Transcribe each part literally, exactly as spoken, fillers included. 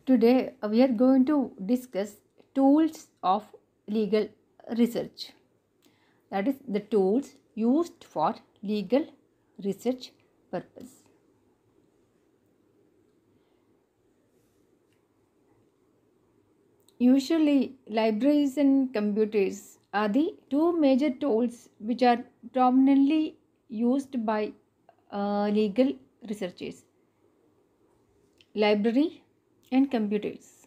Today uh, we are going to discuss tools of legal research. That is the tools used for legal research purpose. Usually libraries and computers are the two major tools which are prominently used by uh, legal researchers. Library and computers.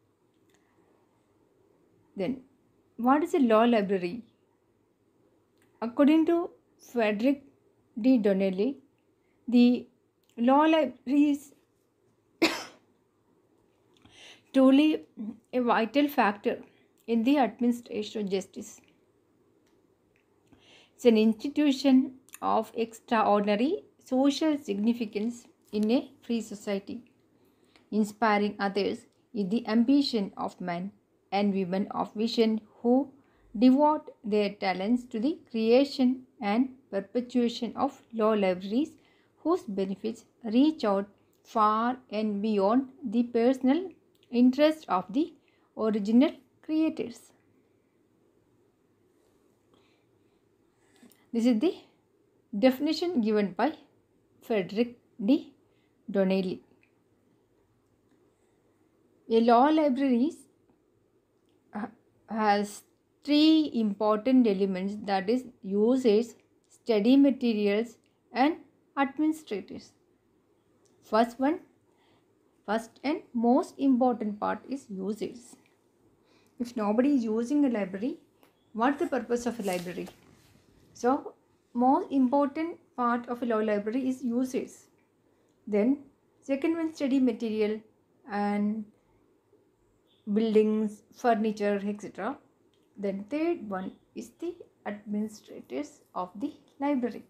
Then what is a law library? According to Frederick D. Donnelly, the law library is truly a vital factor in the administration of justice. It's an institution of extraordinary social significance in a free society, inspiring others is the ambition of men and women of vision who devote their talents to the creation and perpetuation of law libraries whose benefits reach out far and beyond the personal interest of the original creators. This is the definition given by Frederick D. Donnelly. A law library has three important elements, that is users, study materials and administrators. First one, first and most important part is users. If nobody is using a library, what's the purpose of a library? So most important part of a law library is users. Then second one, study material and buildings, furniture, et cetera. Then third one is the administrators of the library.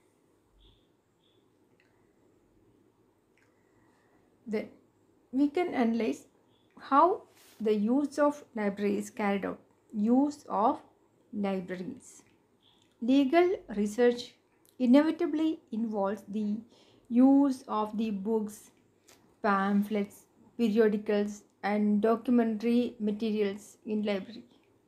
Then we can analyze how the use of library is carried out. Use of libraries. Legal research inevitably involves the use of the books, pamphlets, periodicals and documentary materials in library.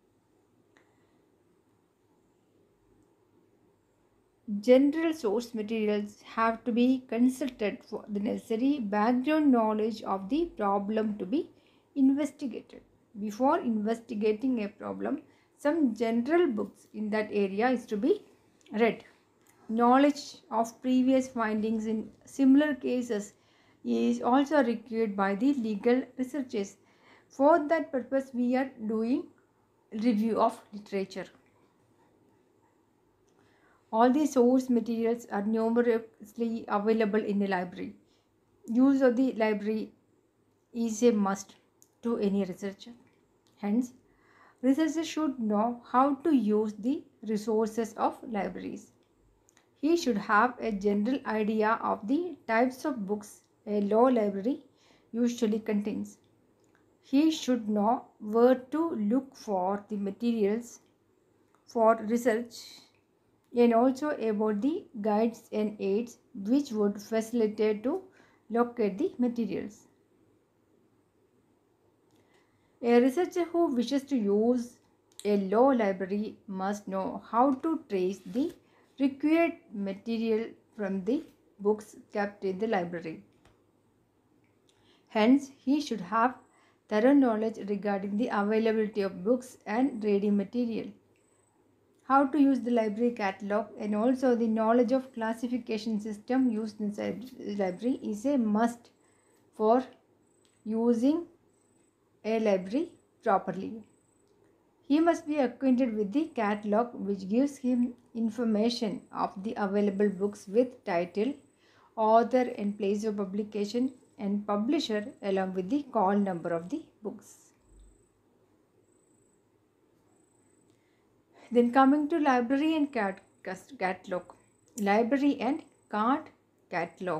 General source materials have to be consulted for the necessary background knowledge of the problem to be investigated. Before investigating a problem, some general books in that area is to be read. Knowledge of previous findings in similar cases is also required by the legal researchers. For that purpose, we are doing review of literature. All the source materials are numerously available in a library. Use of the library is a must to any researcher. Hence, researchers should know how to use the resources of libraries. He should have a general idea of the types of books a law library usually contains. He should know where to look for the materials for research and also about the guides and aids which would facilitate to locate the materials. A researcher who wishes to use a law library must know how to trace the required material from the books kept in the library. Hence, he should have thorough knowledge regarding the availability of books and reading material. How to use the library catalog and also the knowledge of classification system used inside the library is a must for using a library properly. He must be acquainted with the catalog which gives him information of the available books with title, author and place of publication and publisher along with the call number of the books. Then coming to library and cat catalog. Library and card catalog.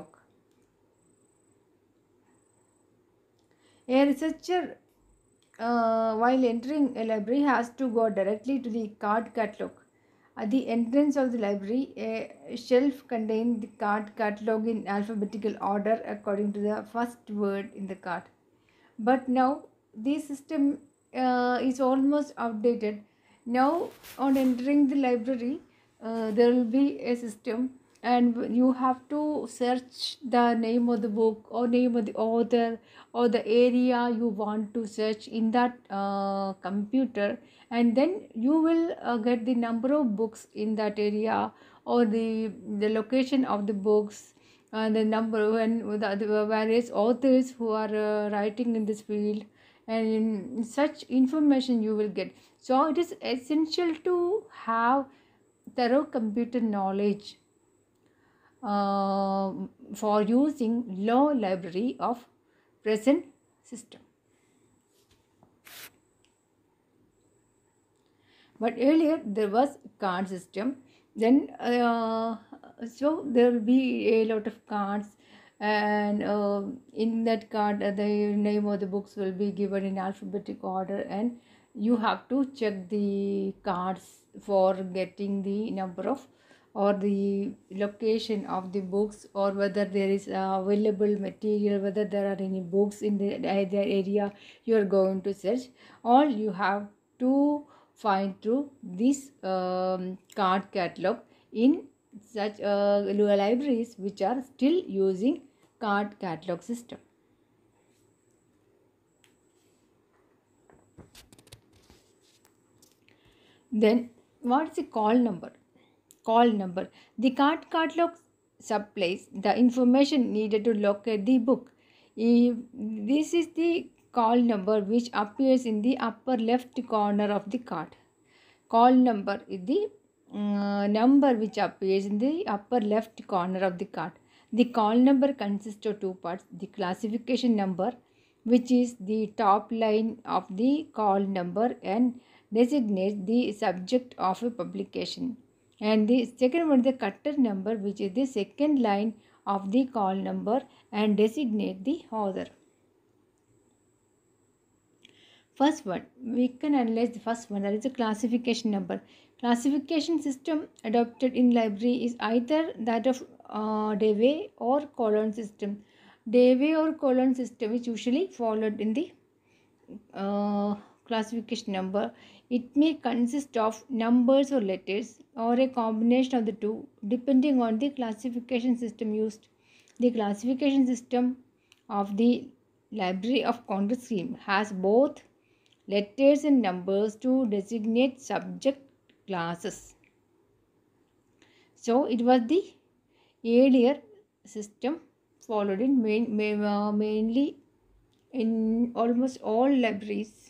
A researcher uh, while entering a library has to go directly to the card catalog. At the entrance of the library, a shelf contains the card catalog in alphabetical order according to the first word in the card. But now this system uh, is almost outdated. Now on entering the library, uh, there will be a system, and you have to search the name of the book or name of the author or the area you want to search in that uh, computer, and then you will uh, get the number of books in that area, or the the location of the books, and the number when the, the various authors who are uh, writing in this field, and in such information you will get. So it is essential to have thorough computer knowledge uh, for using law library of present system. But earlier there was card system. Then uh, so there will be a lot of cards, and uh, in that card uh, the name of the books will be given in alphabetic order, and you have to check the cards for getting the number of or the location of the books, or whether there is uh, available material, whether there are any books in the, the area you are going to search. All you have to find through this um, card catalog in such uh, libraries which are still using card catalog system. Then what is a call number? Call number. The card catalog supplies the information needed to locate the book. If this is the call number which appears in the upper left corner of the card. Call number is the uh, number which appears in the upper left corner of the card. The call number consists of two parts: the classification number, which is the top line of the call number and designates the subject of a publication, and the second one is the cutter number, which is the second line of the call number and designate the author. First one, we can analyze the first one, that is the classification number. Classification system adopted in library is either that of uh, Dewey or colon system. Dewey or colon system is usually followed in the uh, classification number. It may consist of numbers or letters or a combination of the two, depending on the classification system used. The classification system of the Library of Congress scheme has both letters and numbers to designate subject classes. So it was the earlier system followed in main, main, uh, mainly in almost all libraries.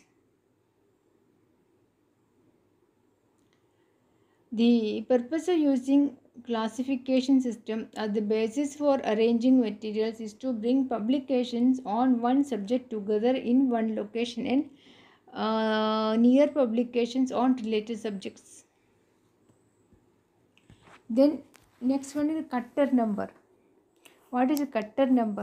The purpose of using classification system as the basis for arranging materials is to bring publications on one subject together in one location and uh, near publications on related subjects. Then next one is the cutter number. What is a cutter number?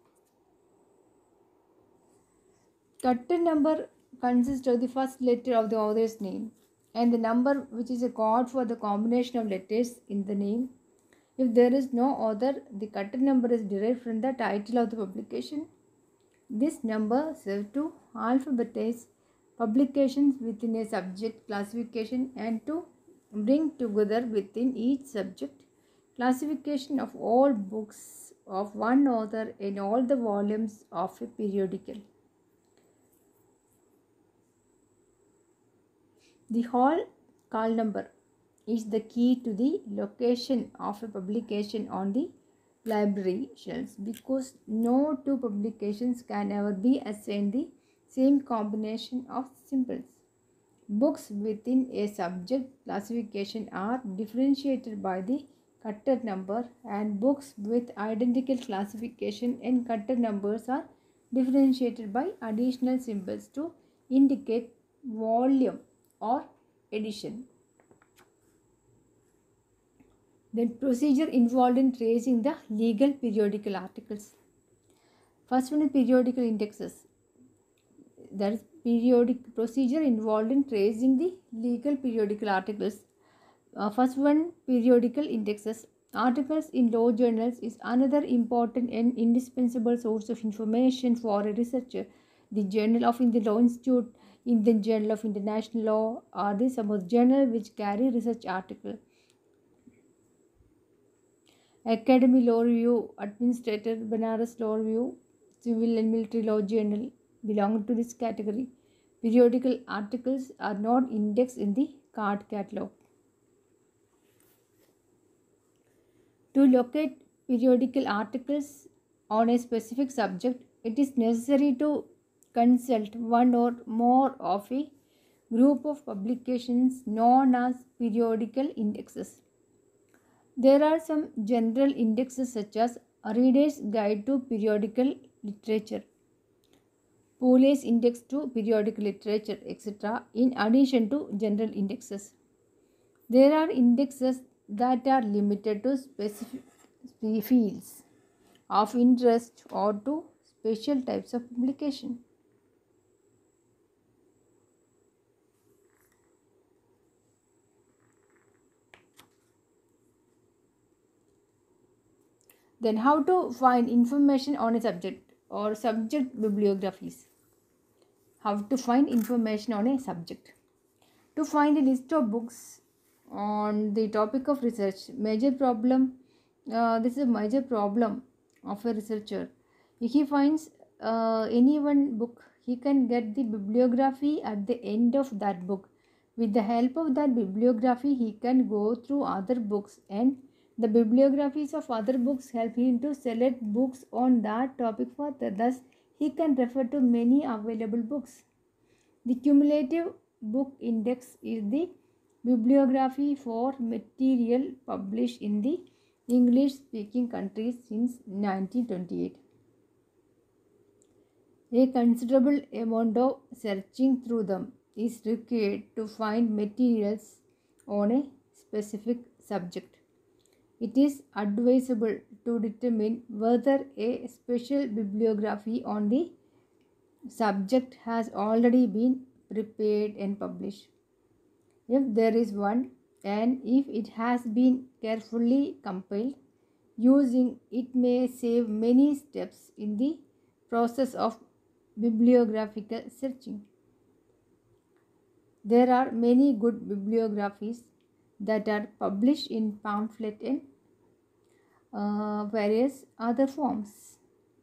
Cutter number consists of the first letter of the author's name and the number, which is a code for the combination of letters in the name. If there is no author, the cutter number is derived from the title of the publication. This number serves to alphabetize publications within a subject classification and to bring together within each subject classification of all books of one author in all the volumes of a periodical. The hall call number is the key to the location of a publication on the library shelves, because no two publications can ever be assigned the same combination of symbols. Books within a subject classification are differentiated by the cutter number, and books with identical classification and cutter numbers are differentiated by additional symbols to indicate volume or edition. Then procedure involved in tracing the legal periodical articles. First one is periodical indexes. That is periodic procedure involved in tracing the legal periodical articles. Uh, first one, periodical indexes. Articles in law journals is another important and indispensable source of information for a researcher. the Journal of Indian Law Institute, Indian Journal of International Law are the some of journals which carry research article. Academy Law Review, Administrator, Banaras Law Review, Civil and Military Law Journal belong to this category. Periodical articles are not indexed in the card catalog. To locate periodical articles on a specific subject, it is necessary to consult one or more of a group of publications known as periodical indexes. There are some general indexes such as A Reader's Guide to Periodical Literature, Poulet's Index to Periodical Literature, et cetera, in addition to general indexes. There are indexes that are limited to specific fields of interest or to special types of publication. Then how to find information on a subject or subject bibliographies. How to find information on a subject. To find a list of books on the topic of research, major problem, uh, this is a major problem of a researcher. If he finds uh, any one book, he can get the bibliography at the end of that book. With the help of that bibliography, he can go through other books, and the bibliographies of other books help him to select books on that topic further. Thus, he can refer to many available books. The cumulative book index is the bibliography for material published in the English-speaking countries since nineteen twenty-eight. A considerable amount of searching through them is required to find materials on a specific subject. It is advisable to determine whether a special bibliography on the subject has already been prepared and published. If there is one, and if it has been carefully compiled, using it may save many steps in the process of bibliographical searching. There are many good bibliographies that are published in pamphlet and uh, various other forms.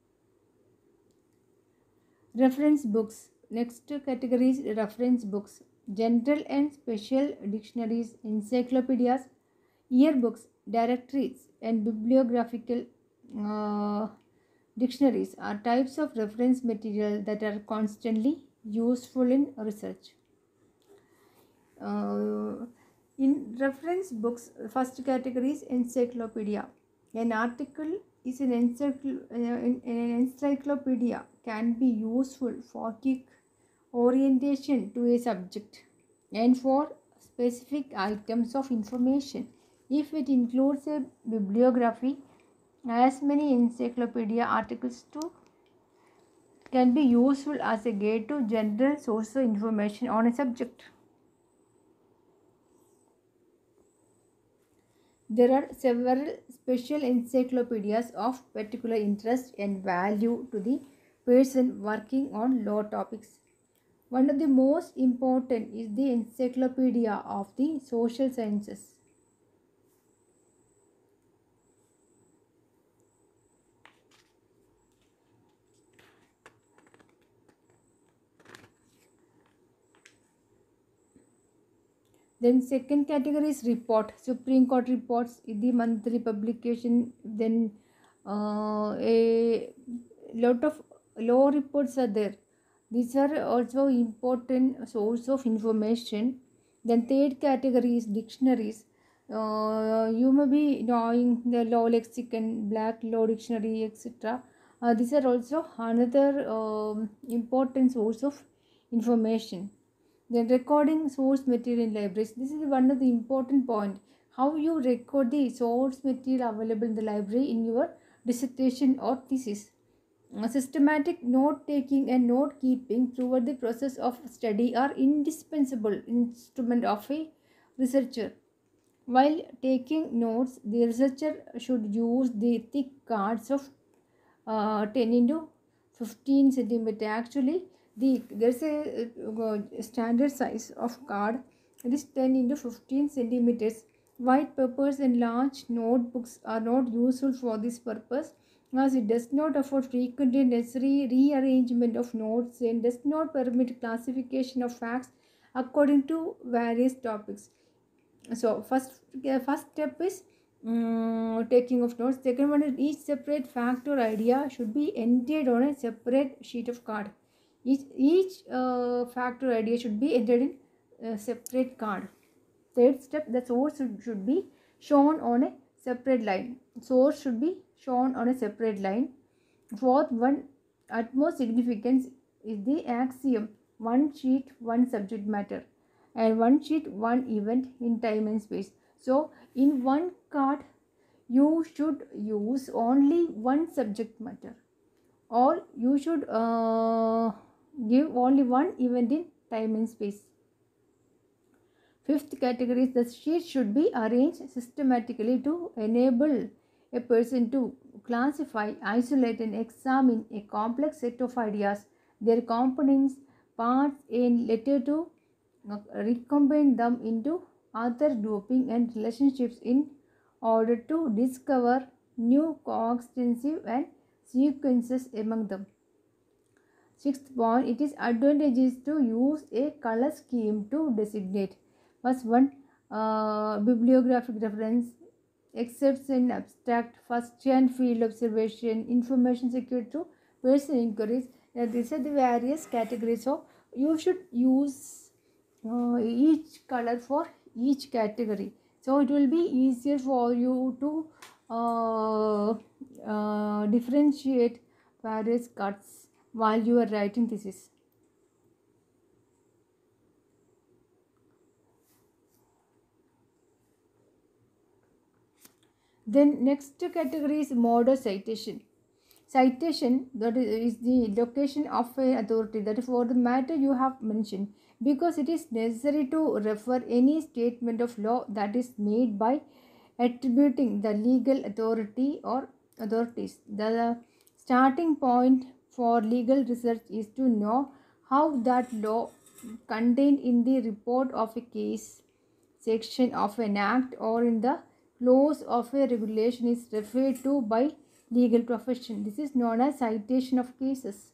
Reference books. Next category is reference books. General and special dictionaries, encyclopedias, yearbooks, directories, and bibliographical uh, dictionaries are types of reference material that are constantly useful in research. Uh, in reference books, first category is encyclopedia. An article is an, encycl- uh, an encyclopedia can be useful for quick orientation to a subject and for specific items of information. If it includes a bibliography, as many encyclopedia articles too can be useful as a guide to general source of information on a subject. There are several special encyclopedias of particular interest and value to the person working on law topics. One of the most important is the Encyclopedia of the Social Sciences. Then second category is report. Supreme Court reports is the monthly publication. Then uh, a lot of law reports are there. These are also important source of information. Then third category is dictionaries. Uh, you may be knowing the law lexicon, black law dictionary, et cetera. Uh, these are also another um, important source of information. Then recording source material in libraries. This is one of the important point. How you record the source material available in the library in your dissertation or thesis. Systematic note taking and note keeping throughout the process of study are indispensable instrument of a researcher. While taking notes, the researcher should use the thick cards of uh, ten into fifteen centimeter. Actually, The there's a uh, standard size of card. It is ten into fifteen centimeters. White papers and large notebooks are not useful for this purpose, as it does not afford frequent and necessary rearrangement of notes and does not permit classification of facts according to various topics. So first uh, first step is um, taking of notes. Second one is each separate fact or idea should be entered on a separate sheet of card. Each each uh, fact or idea should be entered in a separate card. Third step, the source should, should be shown on a separate line. Source should be shown on a separate line. Fourth one, utmost significance is the axiom one sheet, one subject matter, and one sheet, one event in time and space. So, in one card, you should use only one subject matter, or you should uh, give only one event in time and space. Fifth category is the sheet should be arranged systematically to enable a person to classify, isolate, and examine a complex set of ideas, their components, parts, and later to uh, recombine them into other grouping and relationships in order to discover new coextensive and sequences among them. Sixth point, it is advantageous to use a color scheme to designate. First one, uh, bibliographic reference, excerpts in abstract, first-hand field observation, information secured through personal inquiries. Now, these are the various categories. So, you should use uh, each color for each category. So, it will be easier for you to uh, uh, differentiate various cuts while you are writing thesis. Then next category is mode of citation. Citation, that is the location of an authority, that is for the matter you have mentioned, because it is necessary to refer any statement of law that is made by attributing the legal authority or authorities. The starting point for legal research is to know how that law contained in the report of a case, section of an act, or in the clause of a regulation is referred to by legal profession. This is known as citation of cases.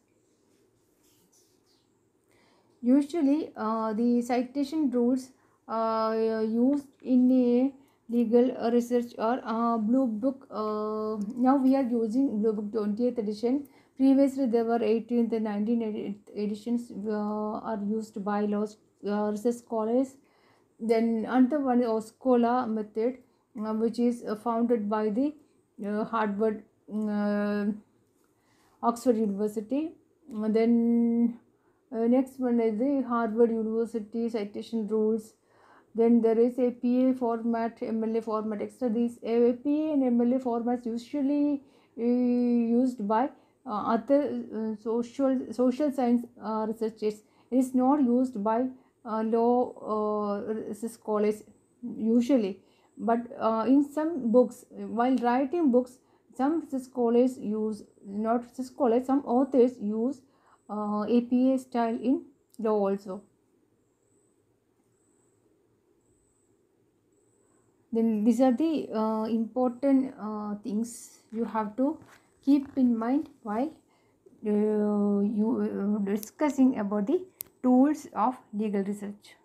Usually, uh, the citation rules uh, used in a legal research or uh, Blue Book. Uh, now we are using Blue Book twentieth edition. Previously, there were eighteenth and nineteenth editions uh, are used by law uh, research scholars. Then another one is Oscola method, uh, which is uh, founded by the uh, Harvard, uh, Oxford University. Uh, then uh, next one is the Harvard University citation rules. Then there is a P A format, M L A format. Extra these A P A and M L A formats usually uh, used by uh, other uh, social social science uh, researchers. It is not used by uh, law uh, scholars usually, but uh, in some books, while writing books, some scholars use, not scholars, some authors use uh, A P A style in law also. Then these are the uh, important uh, things you have to keep in mind while uh, you uh, discussing about the tools of legal research.